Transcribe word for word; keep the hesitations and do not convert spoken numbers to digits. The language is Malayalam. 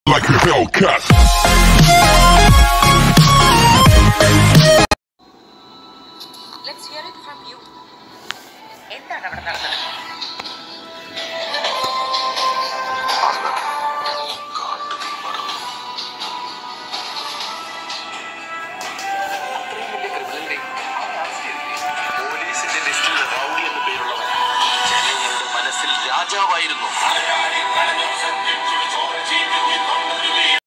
like a Hellcat. Let's hear it from you. എന്താണ് അവിടെ നടന്നത്? പോലീസിന്റെ ലിസ്റ്റിൽ റൗഡി എന്ന പേരുള്ളവൻ ജനങ്ങളുടെ മനസ്സിൽ രാജാവായിരുന്നു.